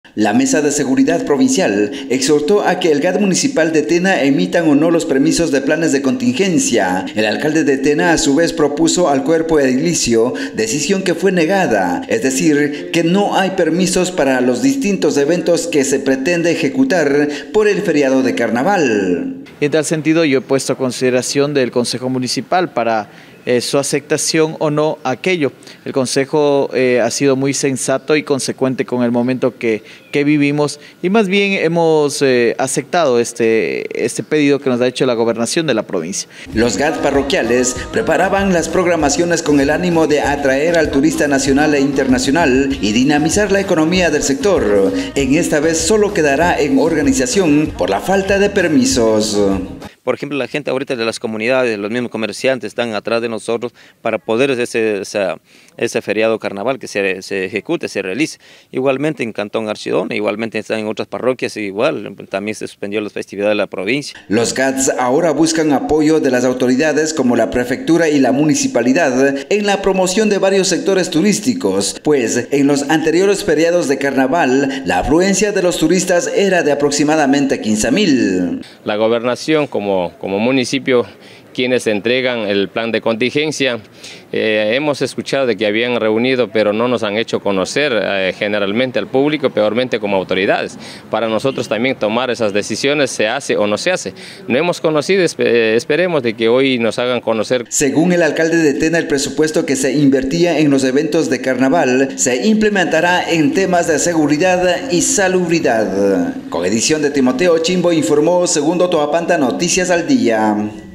La Mesa de Seguridad Provincial exhortó a que el GAT municipal de Tena emitan o no los permisos de planes de contingencia. El alcalde de Tena a su vez propuso al cuerpo edilicio decisión que fue negada, es decir, que no hay permisos para los distintos eventos que se pretende ejecutar por el feriado de carnaval. En tal sentido, yo he puesto a consideración del Consejo Municipal para su aceptación o no a aquello. El Consejo ha sido muy sensato y consecuente con el momento que vivimos y más bien hemos aceptado este pedido que nos ha hecho la gobernación de la provincia. Los GAT parroquiales preparaban las programaciones con el ánimo de atraer al turista nacional e internacional y dinamizar la economía del sector. En esta vez solo quedará en organización por la falta de permisos. Por ejemplo, la gente ahorita de las comunidades, los mismos comerciantes están atrás de nosotros para poder ese feriado carnaval que se ejecute, se realice. Igualmente en Cantón Archidona, igualmente están en otras parroquias, igual también se suspendió las festividades de la provincia. Los GATs ahora buscan apoyo de las autoridades como la prefectura y la municipalidad en la promoción de varios sectores turísticos, pues en los anteriores feriados de carnaval la afluencia de los turistas era de aproximadamente 15.000. La gobernación como municipio, quienes entregan el plan de contingencia, hemos escuchado de que habían reunido, pero no nos han hecho conocer generalmente al público, peormente como autoridades. Para nosotros también tomar esas decisiones, se hace o no se hace. No hemos conocido, esperemos de que hoy nos hagan conocer. Según el alcalde de Tena, el presupuesto que se invertía en los eventos de carnaval se implementará en temas de seguridad y salubridad. Con edición de Timoteo Chimbo, informó Segundo Toapanta Noticias al Día.